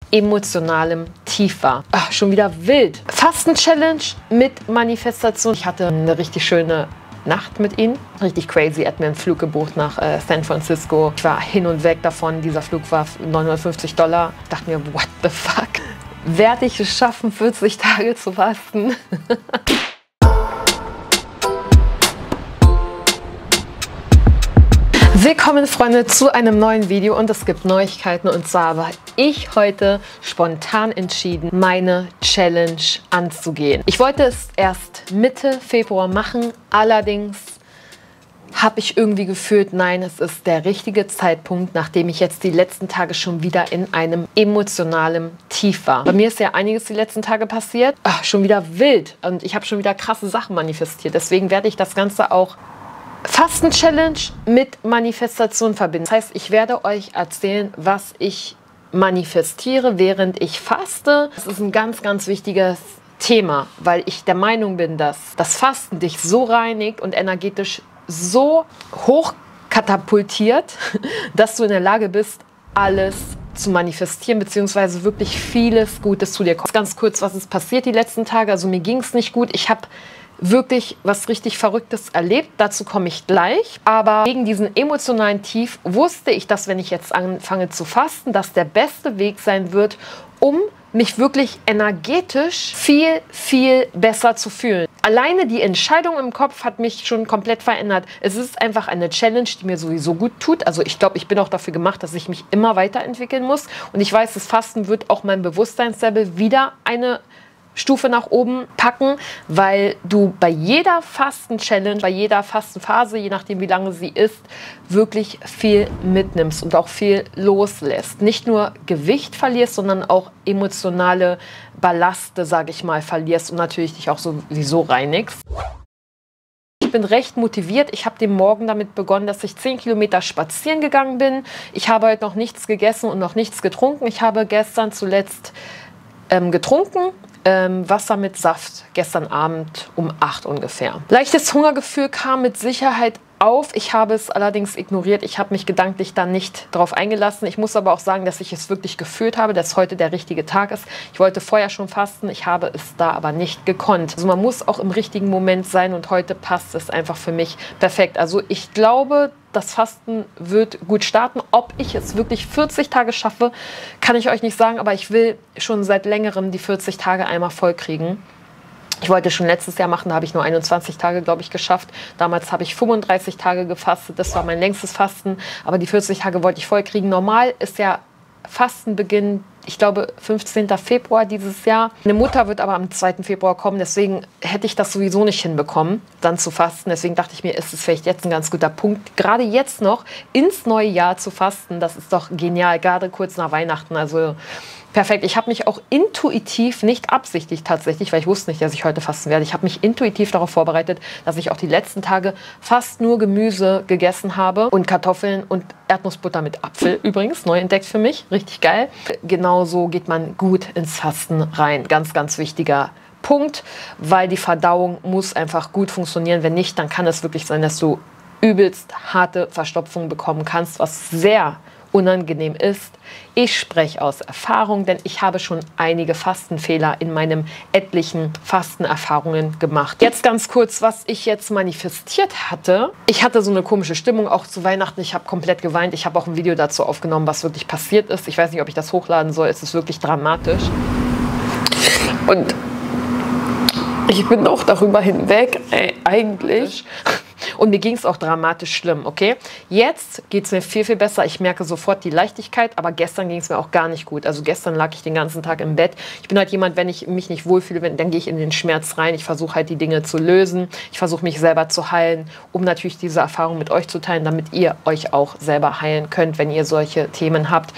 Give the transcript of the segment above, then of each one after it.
emotionalem Tief war. Ach, schon wieder wild. Fasten-Challenge mit Manifestation. Ich hatte eine richtig schöne Nacht mit ihm. Richtig crazy. Er hat mir einen Flug gebucht nach San Francisco. Ich war hin und weg davon. Dieser Flug war $950. Ich dachte mir, what the fuck? Werde ich es schaffen, 40 Tage zu fasten? Willkommen, Freunde, zu einem neuen Video und es gibt Neuigkeiten. Und zwar habe ich heute spontan entschieden, meine Challenge anzugehen. Ich wollte es erst Mitte Februar machen, allerdings habe ich irgendwie gefühlt, nein, es ist der richtige Zeitpunkt, nachdem ich jetzt die letzten Tage schon wieder in einem emotionalen Tief war. Bei mir ist ja einiges die letzten Tage passiert. Ach, schon wieder wild und ich habe schon wieder krasse Sachen manifestiert. Deswegen werde ich das Ganze auch Fasten-Challenge mit Manifestation verbinden. Das heißt, ich werde euch erzählen, was ich manifestiere, während ich faste. Das ist ein ganz, ganz wichtiges Thema, weil ich der Meinung bin, dass das Fasten dich so reinigt und energetisch so hoch katapultiert, dass du in der Lage bist, alles zu manifestieren, beziehungsweise wirklich vieles Gutes zu dir kommt. Ganz kurz, was ist passiert die letzten Tage? Also mir ging es nicht gut. Ich habe wirklich was richtig Verrücktes erlebt. Dazu komme ich gleich. Aber wegen diesem emotionalen Tief wusste ich, dass wenn ich jetzt anfange zu fasten, dass der beste Weg sein wird, um mich wirklich energetisch viel, viel besser zu fühlen. Alleine die Entscheidung im Kopf hat mich schon komplett verändert. Es ist einfach eine Challenge, die mir sowieso gut tut. Also ich glaube, ich bin auch dafür gemacht, dass ich mich immer weiterentwickeln muss. Und ich weiß, das Fasten wird auch mein Bewusstseinslevel wieder eine Stufe nach oben packen, weil du bei jeder Fasten-Challenge, bei jeder Fastenphase, je nachdem wie lange sie ist, wirklich viel mitnimmst und auch viel loslässt. Nicht nur Gewicht verlierst, sondern auch emotionale Ballaste, sage ich mal, verlierst und natürlich dich auch sowieso reinigst. Ich bin recht motiviert. Ich habe den Morgen damit begonnen, dass ich 10 Kilometer spazieren gegangen bin. Ich habe heute noch nichts gegessen und noch nichts getrunken. Ich habe gestern zuletzt getrunken. Wasser mit Saft, gestern Abend um 8 ungefähr. Leichtes Hungergefühl kam mit Sicherheit auf. Ich habe es allerdings ignoriert. Ich habe mich gedanklich dann nicht darauf eingelassen. Ich muss aber auch sagen, dass ich es wirklich gefühlt habe, dass heute der richtige Tag ist. Ich wollte vorher schon fasten, ich habe es da aber nicht gekonnt. Also man muss auch im richtigen Moment sein und heute passt es einfach für mich perfekt. Also ich glaube, das Fasten wird gut starten. Ob ich es wirklich 40 Tage schaffe, kann ich euch nicht sagen, aber ich will schon seit längerem die 40 Tage einmal voll kriegen. Ich wollte schon letztes Jahr machen, da habe ich nur 21 Tage, glaube ich, geschafft. Damals habe ich 35 Tage gefastet, das war mein längstes Fasten, aber die 40 Tage wollte ich voll kriegen. Normal ist ja Fastenbeginn, ich glaube, 15. Februar dieses Jahr. Meine Mutter wird aber am 2. Februar kommen, deswegen hätte ich das sowieso nicht hinbekommen, dann zu fasten. Deswegen dachte ich mir, ist es vielleicht jetzt ein ganz guter Punkt, gerade jetzt noch ins neue Jahr zu fasten. Das ist doch genial, gerade kurz nach Weihnachten, also perfekt. Ich habe mich auch intuitiv, nicht absichtlich tatsächlich, weil ich wusste nicht, dass ich heute fasten werde. Ich habe mich intuitiv darauf vorbereitet, dass ich auch die letzten Tage fast nur Gemüse gegessen habe und Kartoffeln und Erdnussbutter mit Apfel übrigens, neu entdeckt für mich, richtig geil. Genauso geht man gut ins Fasten rein. Ganz, ganz wichtiger Punkt, weil die Verdauung muss einfach gut funktionieren. Wenn nicht, dann kann es wirklich sein, dass du übelst harte Verstopfung bekommen kannst, was sehr unangenehm ist. Ich spreche aus Erfahrung, denn ich habe schon einige Fastenfehler in meinen etlichen Fastenerfahrungen gemacht. Jetzt ganz kurz, was ich jetzt manifestiert hatte. Ich hatte so eine komische Stimmung, auch zu Weihnachten. Ich habe komplett geweint. Ich habe auch ein Video dazu aufgenommen, was wirklich passiert ist. Ich weiß nicht, ob ich das hochladen soll. Es ist wirklich dramatisch. Und ich bin auch darüber hinweg, eigentlich. Und mir ging es auch dramatisch schlimm, okay? Jetzt geht es mir viel, viel besser. Ich merke sofort die Leichtigkeit, aber gestern ging es mir auch gar nicht gut. Also gestern lag ich den ganzen Tag im Bett. Ich bin halt jemand, wenn ich mich nicht wohlfühle, dann gehe ich in den Schmerz rein. Ich versuche halt die Dinge zu lösen. Ich versuche mich selber zu heilen, um natürlich diese Erfahrung mit euch zu teilen, damit ihr euch auch selber heilen könnt, wenn ihr solche Themen habt.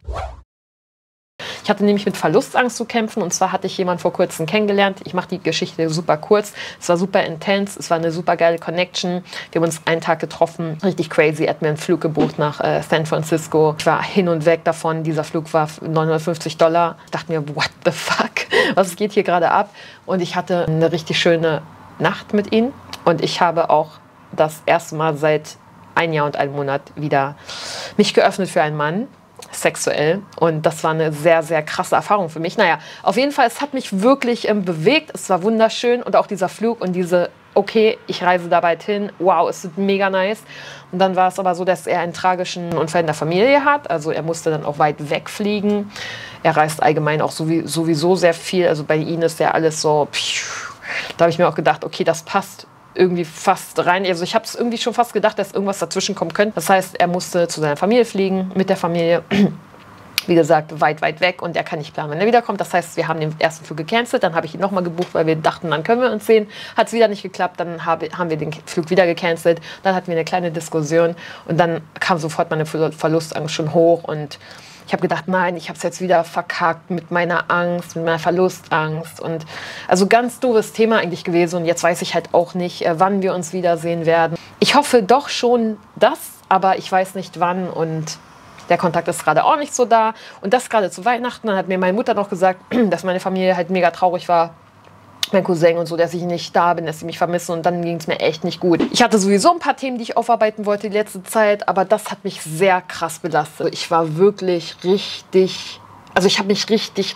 Ich hatte nämlich mit Verlustangst zu kämpfen und zwar hatte ich jemanden vor kurzem kennengelernt. Ich mache die Geschichte super kurz. Es war super intens, es war eine super geile Connection. Wir haben uns einen Tag getroffen, richtig crazy. Er hat mir einen Flug gebucht nach San Francisco. Ich war hin und weg davon. Dieser Flug war $950. Ich dachte mir, what the fuck? Was geht hier gerade ab? Und ich hatte eine richtig schöne Nacht mit ihm und ich habe auch das erste Mal seit 1 Jahr und 1 Monat wieder mich geöffnet für einen Mann. sexuell. Und das war eine sehr, sehr krasse Erfahrung für mich. Naja, auf jeden Fall, es hat mich wirklich bewegt. Es war wunderschön und auch dieser Flug und diese, okay, ich reise da bald hin, wow, es ist mega nice. Und dann war es aber so, dass er einen tragischen Unfall in der Familie hat. Also er musste dann auch weit wegfliegen. Er reist allgemein auch sowieso sehr viel. Also bei ihm ist ja alles so, da habe ich mir auch gedacht, okay, das passt irgendwie fast rein. Also ich habe es irgendwie schon fast gedacht, dass irgendwas dazwischen kommen könnte. Das heißt, er musste zu seiner Familie fliegen, mit der Familie. Wie gesagt, weit, weit weg und er kann nicht planen, wenn er wiederkommt. Das heißt, wir haben den ersten Flug gecancelt, dann habe ich ihn nochmal gebucht, weil wir dachten, dann können wir uns sehen. Hat es wieder nicht geklappt, dann haben wir den Flug wieder gecancelt. Dann hatten wir eine kleine Diskussion und dann kam sofort meine Verlustangst schon hoch und ich habe gedacht, nein, ich habe es jetzt wieder verkackt mit meiner Angst, mit meiner Verlustangst und also ganz doofes Thema eigentlich gewesen und jetzt weiß ich halt auch nicht, wann wir uns wiedersehen werden. Ich hoffe doch schon das, aber ich weiß nicht wann und der Kontakt ist gerade auch nicht so da. Und das gerade zu Weihnachten. Dann hat mir meine Mutter noch gesagt, dass meine Familie halt mega traurig war. Mein Cousin und so, dass ich nicht da bin, dass sie mich vermissen. Und dann ging es mir echt nicht gut. Ich hatte sowieso ein paar Themen, die ich aufarbeiten wollte die letzte Zeit. Aber das hat mich sehr krass belastet. Ich war wirklich richtig, also ich habe mich richtig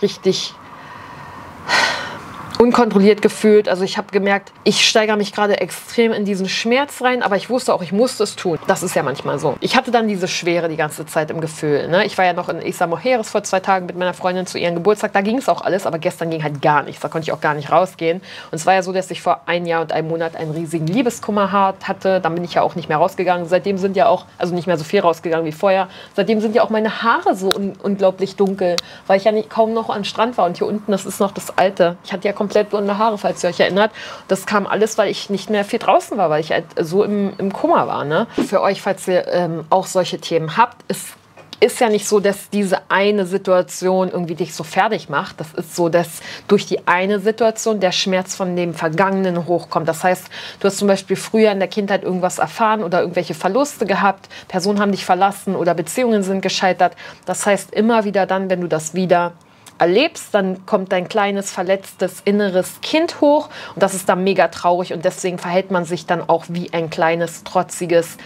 unkontrolliert gefühlt. Also ich habe gemerkt, ich steigere mich gerade extrem in diesen Schmerz rein, aber ich wusste auch, ich musste es tun. Das ist ja manchmal so. Ich hatte dann diese Schwere die ganze Zeit im Gefühl. Ne? Ich war ja noch in Isla Mujeres vor 2 Tagen mit meiner Freundin zu ihrem Geburtstag. Da ging es auch alles, aber gestern ging halt gar nichts. Da konnte ich auch gar nicht rausgehen. Und es war ja so, dass ich vor 1 Jahr und 1 Monat einen riesigen Liebeskummer hatte. Dann bin ich ja auch nicht mehr rausgegangen. Seitdem sind ja auch, also nicht mehr so viel rausgegangen wie vorher. Seitdem sind ja auch meine Haare so unglaublich dunkel, weil ich ja kaum noch am Strand war. Und hier unten, das ist noch das Alte. Ich hatte ja komplett blonde Haare, falls ihr euch erinnert. Das kam alles, weil ich nicht mehr viel draußen war, weil ich halt so im Kummer war. Ne? Für euch, falls ihr auch solche Themen habt, ist ja nicht so, dass diese eine Situation irgendwie dich so fertig macht. Das ist so, dass durch die eine Situation der Schmerz von dem Vergangenen hochkommt. Das heißt, du hast zum Beispiel früher in der Kindheit irgendwas erfahren oder irgendwelche Verluste gehabt, Personen haben dich verlassen oder Beziehungen sind gescheitert. Das heißt, immer wieder dann, wenn du das wieder erlebst, dann kommt dein kleines, verletztes, inneres Kind hoch und das ist dann mega traurig und deswegen verhält man sich dann auch wie ein kleines, trotziges,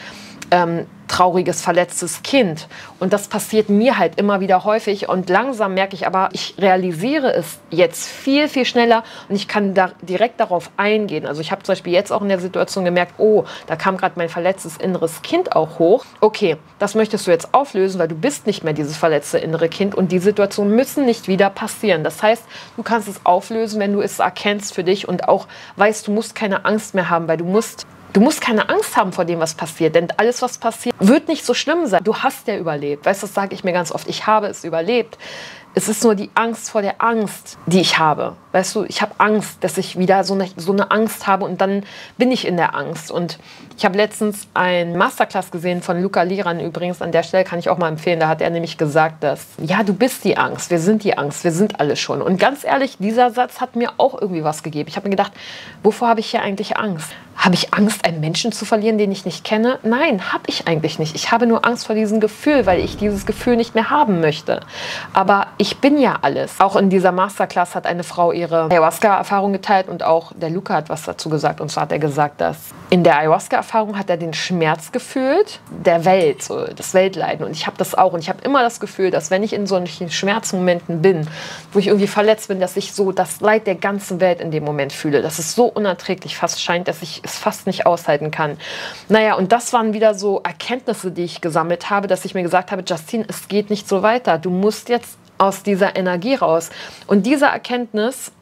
trauriges, verletztes Kind. Und das passiert mir halt immer wieder häufig und langsam merke ich aber, ich realisiere es jetzt viel, viel schneller und ich kann da direkt darauf eingehen. Also ich habe zum Beispiel jetzt auch in der Situation gemerkt, oh, da kam gerade mein verletztes inneres Kind auch hoch. Okay, das möchtest du jetzt auflösen, weil du bist nicht mehr dieses verletzte innere Kind und die Situationen müssen nicht wieder passieren. Das heißt, du kannst es auflösen, wenn du es erkennst für dich und auch weißt, du musst keine Angst mehr haben, weil du musst keine Angst haben vor dem, was passiert, denn alles, was passiert, wird nicht so schlimm sein. Du hast ja überlebt. Weißt du, das sage ich mir ganz oft. Ich habe es überlebt. Es ist nur die Angst vor der Angst, die ich habe. Weißt du, ich habe Angst, dass ich wieder so eine Angst habe und dann bin ich in der Angst. Und ich habe letztens ein Masterclass gesehen von Luca Liran übrigens. An der Stelle kann ich auch mal empfehlen. Da hat er nämlich gesagt, dass, ja, du bist die Angst, wir sind die Angst, wir sind alle schon. Und ganz ehrlich, dieser Satz hat mir auch irgendwie was gegeben. Ich habe mir gedacht, wovor habe ich hier eigentlich Angst? Habe ich Angst, einen Menschen zu verlieren, den ich nicht kenne? Nein, habe ich eigentlich nicht. Ich habe nur Angst vor diesem Gefühl, weil ich dieses Gefühl nicht mehr haben möchte. Aber ich bin ja alles. Auch in dieser Masterclass hat eine Frau ihre Ayahuasca-Erfahrung geteilt und auch der Luca hat was dazu gesagt. Und zwar hat er gesagt, dass in der Ayahuasca-Erfahrung hat er den Schmerz gefühlt der Welt, so das Weltleiden. Und ich habe das auch. Und ich habe immer das Gefühl, dass wenn ich in solchen Schmerzmomenten bin, wo ich irgendwie verletzt bin, dass ich so das Leid der ganzen Welt in dem Moment fühle. Das ist so unerträglich fast scheint, dass ich es fast nicht aushalten kann. Naja, und das waren wieder so Erkenntnisse, die ich gesammelt habe, dass ich mir gesagt habe, Justine, es geht nicht so weiter. Du musst jetzt aus dieser Energie raus. Und diese Erkenntnis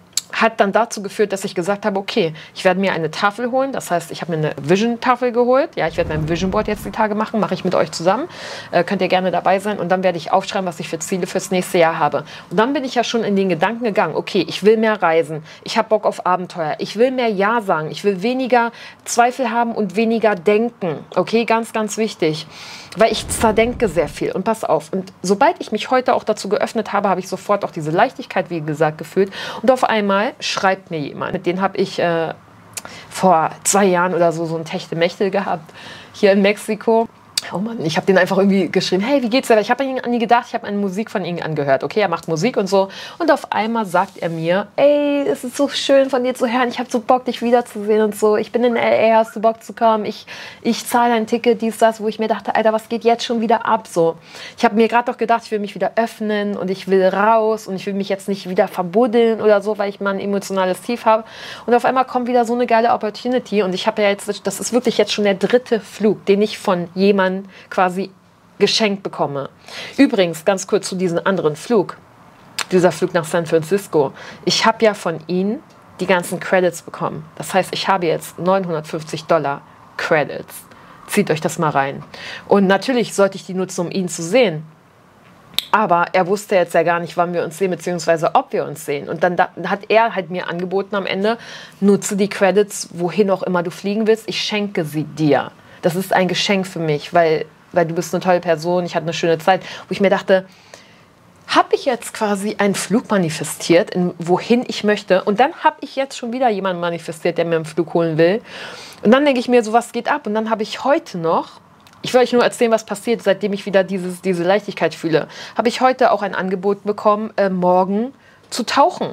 hat dann dazu geführt, dass ich gesagt habe, okay, ich werde mir eine Tafel holen. Das heißt, ich habe mir eine Vision-Tafel geholt. Ja, ich werde mein Vision Board jetzt die Tage machen, mache ich mit euch zusammen. Könnt ihr gerne dabei sein. Und dann werde ich aufschreiben, was ich für Ziele fürs nächste Jahr habe. Und dann bin ich ja schon in den Gedanken gegangen, okay, ich will mehr reisen. Ich habe Bock auf Abenteuer. Ich will mehr Ja sagen. Ich will weniger Zweifel haben und weniger denken. Okay, ganz, ganz wichtig. Weil ich zerdenke sehr viel. Und pass auf. Und sobald ich mich heute auch dazu geöffnet habe, habe ich sofort auch diese Leichtigkeit, wie gesagt, gefühlt. Und auf einmal schreibt mir jemand. Mit denen habe ich vor 2 Jahren oder so ein Techtelmechtel gehabt, hier in Mexiko. Oh Mann, ich habe den einfach irgendwie geschrieben, hey, wie geht's dir? Ich habe an ihn gedacht, ich habe eine Musik von ihm angehört. Okay, er macht Musik und so. Und auf einmal sagt er mir, ey, es ist so schön von dir zu hören. Ich habe so Bock, dich wiederzusehen und so. Ich bin in L.A., hast du Bock zu kommen? Ich zahle ein Ticket, dies, das, wo ich mir dachte, Alter, was geht jetzt schon wieder ab? So, ich habe mir gerade doch gedacht, ich will mich wieder öffnen und ich will raus und ich will mich jetzt nicht wieder verbuddeln oder so, weil ich mal ein emotionales Tief habe. Und auf einmal kommt wieder so eine geile Opportunity und ich habe ja jetzt, das ist wirklich jetzt schon der 3. Flug, den ich von jemandem quasi geschenkt bekomme. Übrigens, ganz kurz zu diesem anderen Flug, dieser Flug nach San Francisco. Ich habe ja von ihnen die ganzen Credits bekommen. Das heißt, ich habe jetzt $950 Credits. Zieht euch das mal rein. Und natürlich sollte ich die nutzen, um ihn zu sehen. Aber er wusste jetzt ja gar nicht, wann wir uns sehen, beziehungsweise ob wir uns sehen. Und dann hat er halt mir angeboten am Ende, nutze die Credits, wohin auch immer du fliegen willst, ich schenke sie dir. Das ist ein Geschenk für mich, weil du bist eine tolle Person, ich hatte eine schöne Zeit, wo ich mir dachte, habe ich jetzt quasi einen Flug manifestiert, wohin ich möchte, und dann habe ich jetzt schon wieder jemanden manifestiert, der mir einen Flug holen will. Und dann denke ich mir, so was geht ab. Und dann habe ich heute noch, ich will euch nur erzählen, was passiert, seitdem ich wieder diese Leichtigkeit fühle, habe ich heute auch ein Angebot bekommen, morgen zu tauchen.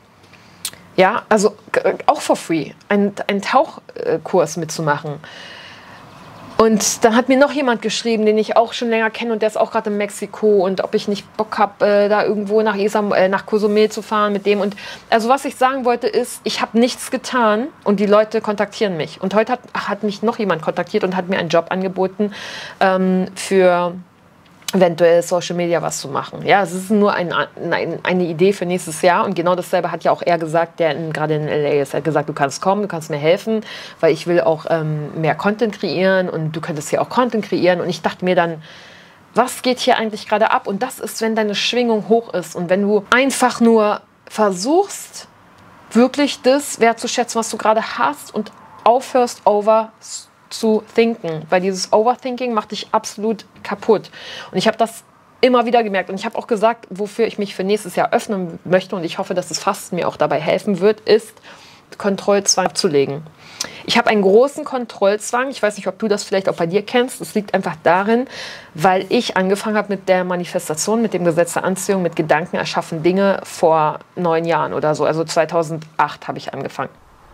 Ja, also auch for free, einen Tauchkurs mitzumachen. Und dann hat mir noch jemand geschrieben, den ich auch schon länger kenne und der ist auch gerade in Mexiko und ob ich nicht Bock habe, da irgendwo nach Cozumel zu fahren mit dem. Und also was ich sagen wollte ist, ich habe nichts getan und die Leute kontaktieren mich. Und heute hat mich noch jemand kontaktiert und hat mir einen Job angeboten für eventuell Social Media was zu machen. Ja, es ist nur eine Idee für nächstes Jahr und genau dasselbe hat ja auch er gesagt, der gerade in LA ist. Er hat gesagt, du kannst kommen, du kannst mir helfen, weil ich will auch mehr Content kreieren und du könntest hier auch Content kreieren. Und ich dachte mir dann, was geht hier eigentlich gerade ab? Und das ist, wenn deine Schwingung hoch ist und wenn du einfach nur versuchst, wirklich das wertzuschätzen, was du gerade hast und aufhörst, zu thinken, weil dieses Overthinking macht dich absolut kaputt. Und ich habe das immer wieder gemerkt und ich habe auch gesagt, wofür ich mich für nächstes Jahr öffnen möchte und ich hoffe, dass das Fasten mir auch dabei helfen wird, ist Kontrollzwang abzulegen. Ich habe einen großen Kontrollzwang, ich weiß nicht, ob du das vielleicht auch bei dir kennst, es liegt einfach darin, weil ich angefangen habe mit der Manifestation, mit dem Gesetz der Anziehung, mit Gedanken erschaffen Dinge vor 9 Jahren oder so, also 2008 habe ich angefangen.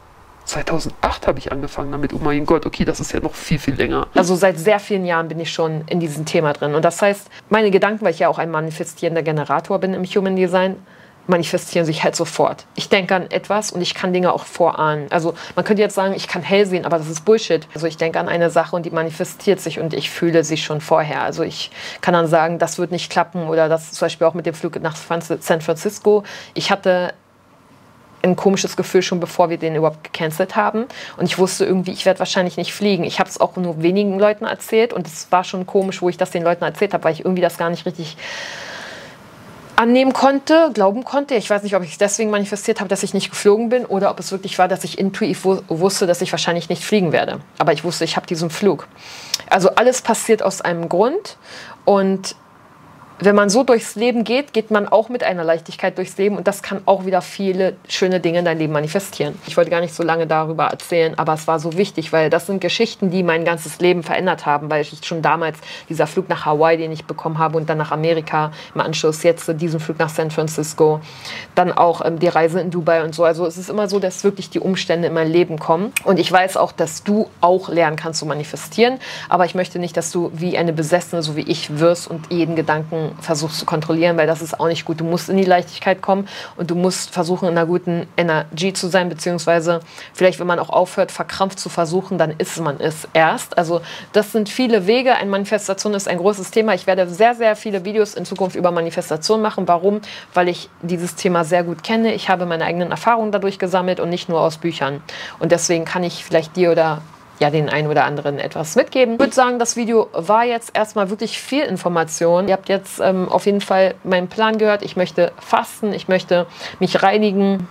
2008 habe ich angefangen damit. Oh mein Gott, okay, das ist ja noch viel, viel länger. Also seit sehr vielen Jahren bin ich schon in diesem Thema drin. Und das heißt, meine Gedanken, weil ich ja auch ein manifestierender Generator bin im Human Design, manifestieren sich halt sofort. Ich denke an etwas und ich kann Dinge auch vorahnen. Also man könnte jetzt sagen, ich kann hell sehen, aber das ist Bullshit. Also ich denke an eine Sache und die manifestiert sich und ich fühle sie schon vorher. Also ich kann dann sagen, das wird nicht klappen oder das zum Beispiel auch mit dem Flug nach San Francisco. Ich hatte ein komisches Gefühl schon, bevor wir den überhaupt gecancelt haben. Und ich wusste irgendwie, ich werde wahrscheinlich nicht fliegen. Ich habe es auch nur wenigen Leuten erzählt und es war schon komisch, wo ich das den Leuten erzählt habe, weil ich irgendwie das gar nicht richtig annehmen konnte, glauben konnte. Ich weiß nicht, ob ich es deswegen manifestiert habe, dass ich nicht geflogen bin oder ob es wirklich war, dass ich intuitiv wusste, dass ich wahrscheinlich nicht fliegen werde. Aber ich wusste, ich habe diesen Flug. Also alles passiert aus einem Grund und wenn man so durchs Leben geht, geht man auch mit einer Leichtigkeit durchs Leben und das kann auch wieder viele schöne Dinge in dein Leben manifestieren. Ich wollte gar nicht so lange darüber erzählen, aber es war so wichtig, weil das sind Geschichten, die mein ganzes Leben verändert haben, weil ich schon damals dieser Flug nach Hawaii, den ich bekommen habe und dann nach Amerika, im Anschluss jetzt diesen Flug nach San Francisco, dann auch die Reise in Dubai und so. Also es ist immer so, dass wirklich die Umstände in mein Leben kommen und ich weiß auch, dass du auch lernen kannst zu manifestieren, aber ich möchte nicht, dass du wie eine Besessene, so wie ich, wirst und jeden Gedanken versuchst zu kontrollieren, weil das ist auch nicht gut. Du musst in die Leichtigkeit kommen und du musst versuchen, in einer guten Energie zu sein, beziehungsweise vielleicht, wenn man auch aufhört, verkrampft zu versuchen, dann ist man es erst. Also das sind viele Wege. Eine Manifestation ist ein großes Thema. Ich werde sehr, sehr viele Videos in Zukunft über Manifestation machen. Warum? Weil ich dieses Thema sehr gut kenne. Ich habe meine eigenen Erfahrungen dadurch gesammelt und nicht nur aus Büchern. Und deswegen kann ich vielleicht dir oder den einen oder anderen etwas mitgeben. Ich würde sagen, das Video war jetzt erstmal wirklich viel Information. Ihr habt jetzt auf jeden Fall meinen Plan gehört. Ich möchte fasten, ich möchte mich reinigen.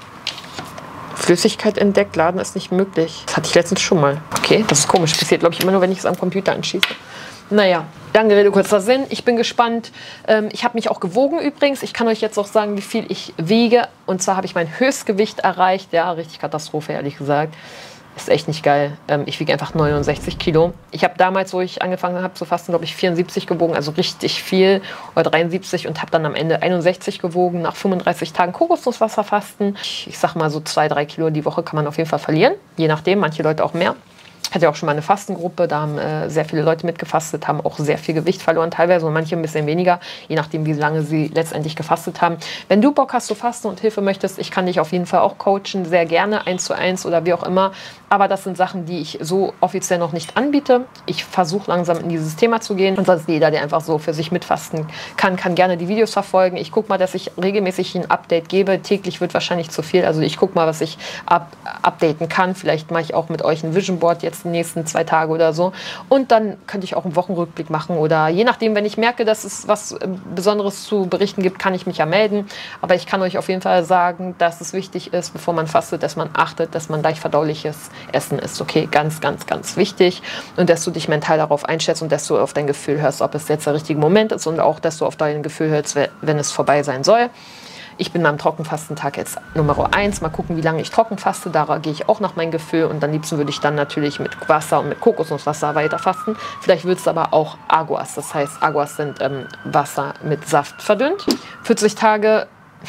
Flüssigkeit entdeckt, laden ist nicht möglich. Das hatte ich letztens schon mal. Okay, das ist komisch. Passiert, glaube ich, immer nur, wenn ich es am Computer anschieße. Naja, lange Rede, kurzer Sinn. Ich bin gespannt. Ich habe mich auch gewogen übrigens. Ich kann euch jetzt auch sagen, wie viel ich wiege. Und zwar habe ich mein Höchstgewicht erreicht. Ja, richtig Katastrophe, ehrlich gesagt. ist echt nicht geil. Ich wiege einfach 69 Kilo. Ich habe damals, wo ich angefangen habe zu fasten, glaube ich 74 gewogen, also richtig viel, oder 73, und habe dann am Ende 61 gewogen nach 35 Tagen Kokosnusswasser fasten. Ich sag mal so 2-3 Kilo die Woche kann man auf jeden Fall verlieren, je nachdem, manche Leute auch mehr. Ich hatte auch schon mal eine Fastengruppe, da haben sehr viele Leute mitgefastet, haben auch sehr viel Gewicht verloren teilweise und manche ein bisschen weniger, je nachdem, wie lange sie letztendlich gefastet haben. Wenn du Bock hast zu fasten und Hilfe möchtest, ich kann dich auf jeden Fall auch coachen, sehr gerne, 1:1 oder wie auch immer. Aber das sind Sachen, die ich so offiziell noch nicht anbiete. Ich versuche langsam in dieses Thema zu gehen. Und sonst jeder, der einfach so für sich mitfasten kann gerne die Videos verfolgen. Ich gucke mal, dass ich regelmäßig ein Update gebe. Täglich wird wahrscheinlich zu viel. Also ich gucke mal, was ich updaten kann. Vielleicht mache ich auch mit euch ein Vision Board jetzt die nächsten 2 Tage oder so. Und dann könnte ich auch einen Wochenrückblick machen. Oder je nachdem, wenn ich merke, dass es was Besonderes zu berichten gibt, kann ich mich ja melden. Aber ich kann euch auf jeden Fall sagen, dass es wichtig ist, bevor man fastet, dass man achtet, dass man leicht verdauliches Essen ist. Okay, ganz, ganz, ganz wichtig. Und dass du dich mental darauf einstellst und dass du auf dein Gefühl hörst, ob es jetzt der richtige Moment ist, und auch, dass du auf dein Gefühl hörst, wenn es vorbei sein soll. Ich bin am Trockenfastentag jetzt Nummer 1. Mal gucken, wie lange ich trocken faste. Da gehe ich auch nach meinem Gefühl. Und am liebsten würde ich dann natürlich mit Wasser und mit Kokosnusswasser weiter fasten. Vielleicht wird es aber auch Aguas. Das heißt, Aguas sind Wasser mit Saft verdünnt. 40 Tage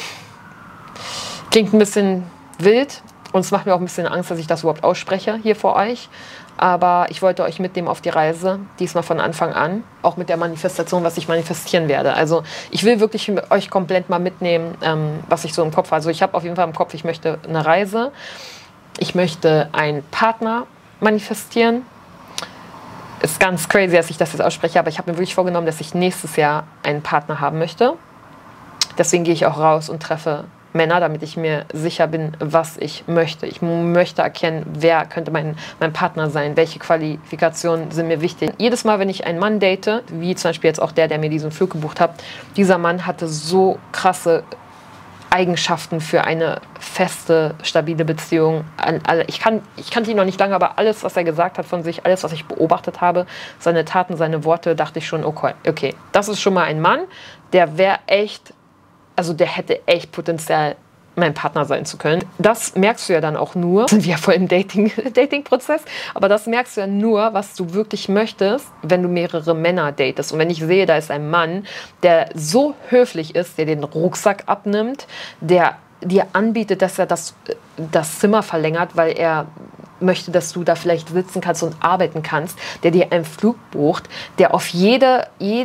klingt ein bisschen wild. Und es macht mir auch ein bisschen Angst, dass ich das überhaupt ausspreche hier vor euch. Aber ich wollte euch mitnehmen auf die Reise, diesmal von Anfang an. Auch mit der Manifestation, was ich manifestieren werde. Also ich will wirklich euch komplett mal mitnehmen, was ich so im Kopf habe. Also ich habe auf jeden Fall im Kopf, ich möchte eine Reise. Ich möchte einen Partner manifestieren. Ist ganz crazy, dass ich das jetzt ausspreche, aber ich habe mir wirklich vorgenommen, dass ich nächstes Jahr einen Partner haben möchte. Deswegen gehe ich auch raus und treffe Männer, damit ich mir sicher bin, was ich möchte. Ich möchte erkennen, wer könnte mein Partner sein, welche Qualifikationen sind mir wichtig. Jedes Mal, wenn ich einen Mann date, wie zum Beispiel jetzt auch der mir diesen Flug gebucht hat, dieser Mann hatte so krasse Eigenschaften für eine feste, stabile Beziehung. Ich kannte ihn noch nicht lange, aber alles, was er gesagt hat von sich, alles, was ich beobachtet habe, seine Taten, seine Worte, dachte ich schon, okay, das ist schon mal ein Mann, der wäre echt, also der hätte echt Potenzial, mein Partner sein zu können. Das merkst du ja dann auch nur, sind wir ja voll im Dating-Prozess, aber das merkst du ja nur, was du wirklich möchtest, wenn du mehrere Männer datest. Und wenn ich sehe, da ist ein Mann, der so höflich ist, der den Rucksack abnimmt, der dir anbietet, dass er das Zimmer verlängert, weil er möchte, dass du da vielleicht sitzen kannst und arbeiten kannst, der dir einen Flug bucht, der auf jedes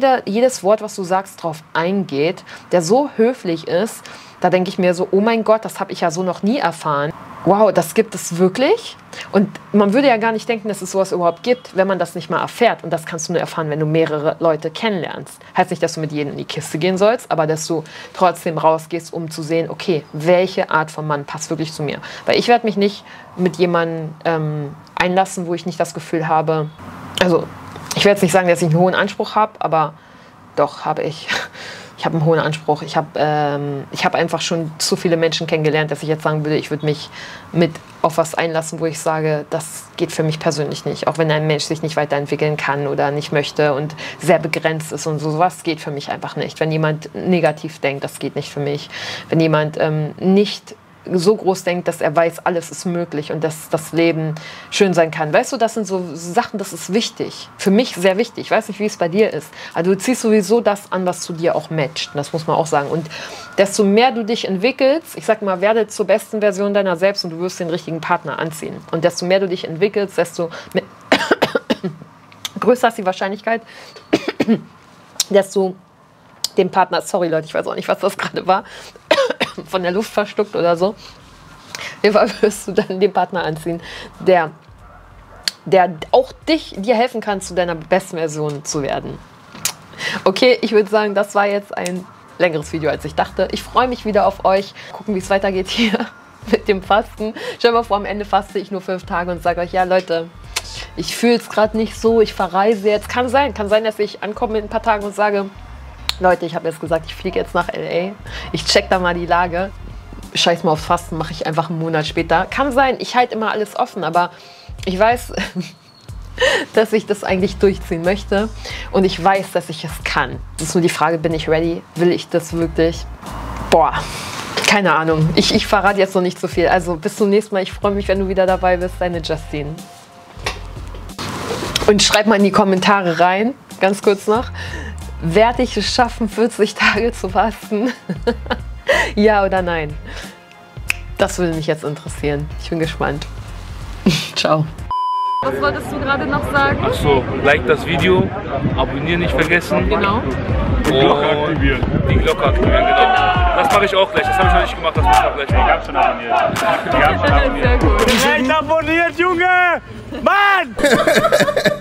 Wort, was du sagst, drauf eingeht, der so höflich ist, da denke ich mir so, oh mein Gott, das habe ich ja so noch nie erfahren. Wow, das gibt es wirklich? Und man würde ja gar nicht denken, dass es sowas überhaupt gibt, wenn man das nicht mal erfährt. Und das kannst du nur erfahren, wenn du mehrere Leute kennenlernst. Heißt nicht, dass du mit jedem in die Kiste gehen sollst, aber dass du trotzdem rausgehst, um zu sehen, okay, welche Art von Mann passt wirklich zu mir. Weil ich werde mich nicht mit jemandem einlassen, wo ich nicht das Gefühl habe, also ich werde jetzt nicht sagen, dass ich einen hohen Anspruch habe, aber doch, habe ich. Ich habe einen hohen Anspruch. Ich habe einfach schon zu viele Menschen kennengelernt, dass ich jetzt sagen würde, ich würde mich mit auf was einlassen, wo ich sage, das geht für mich persönlich nicht. Auch wenn ein Mensch sich nicht weiterentwickeln kann oder nicht möchte und sehr begrenzt ist und so, sowas geht für mich einfach nicht. Wenn jemand negativ denkt, das geht nicht für mich. Wenn jemand nicht so groß denkt, dass er weiß, alles ist möglich und dass das Leben schön sein kann. Weißt du, das sind so Sachen, das ist wichtig. Für mich sehr wichtig. Ich weiß nicht, wie es bei dir ist. Also du ziehst sowieso das an, was zu dir auch matcht. Das muss man auch sagen. Und desto mehr du dich entwickelst, ich sag mal, werde zur besten Version deiner selbst und du wirst den richtigen Partner anziehen. Und desto mehr du dich entwickelst, desto größer ist die Wahrscheinlichkeit, dass du den Partner, sorry Leute, ich weiß auch nicht, was das gerade war, von der Luft verschluckt oder so. Auf jeden Fall wirst du dann den Partner anziehen, der auch dir helfen kann, zu deiner besten Version zu werden. Okay, ich würde sagen, das war jetzt ein längeres Video, als ich dachte. Ich freue mich wieder auf euch. Gucken, wie es weitergeht hier mit dem Fasten. Stell dir mal vor, am Ende faste ich nur 5 Tage und sage euch, ja Leute, ich fühle es gerade nicht so, ich verreise jetzt. Kann sein, dass ich ankomme in ein paar Tagen und sage, Leute, ich habe jetzt gesagt, ich fliege jetzt nach LA. Ich check da mal die Lage. Scheiß mal aufs Fasten, mache ich einfach einen Monat später. Kann sein, ich halte immer alles offen, aber ich weiß, dass ich das eigentlich durchziehen möchte. Und ich weiß, dass ich es kann. Das ist nur die Frage, bin ich ready? Will ich das wirklich? Boah, Keine Ahnung. Ich verrate jetzt noch nicht so viel. Also bis zum nächsten Mal. Ich freue mich, wenn du wieder dabei bist. Deine Justine. Und schreib mal in die Kommentare rein, ganz kurz noch, werde ich es schaffen, 40 Tage zu fasten? Ja oder nein? Das würde mich jetzt interessieren. Ich bin gespannt. Ciao. Was wolltest du gerade noch sagen? Achso, like das Video, abonnieren nicht vergessen. Genau. Die Glocke aktivieren. Die Glocke aktivieren, genau. Das mache ich auch gleich. Das habe ich noch nicht gemacht, das muss ich auch gleich machen. Ich habe schon abonniert. Ich habe schon abonniert. Sehr gut. Direkt abonniert, Junge! Mann!